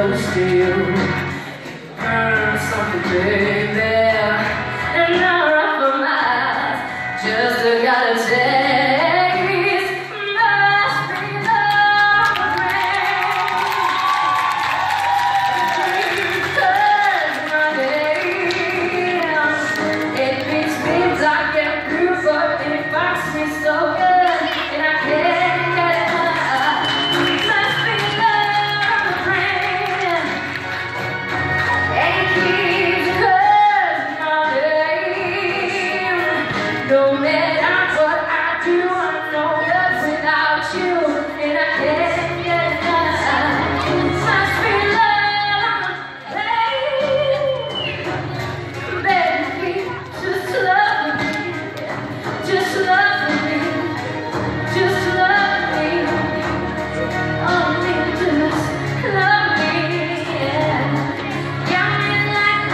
close to you. Burn something, baby, and I'll run for miles just to get a taste. Must be love rain. Cause my name, it makes me dark and blue, but it fucks me so good, and I can't get it out. Must be love rain. And it keeps calling my name. No matter what I do, I know that without you, and I can't get it out. Must be love rain. Baby, just love me, just love me, just love me. Only just love me, yeah. Got me like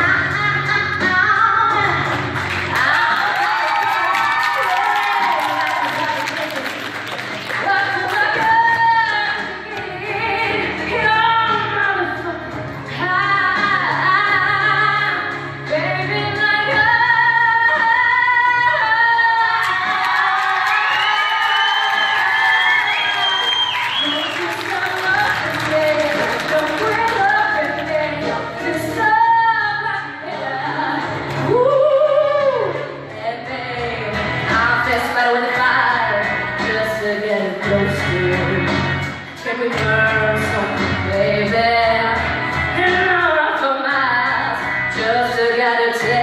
can we burn something, baby? And I'll run for miles just to get a taste.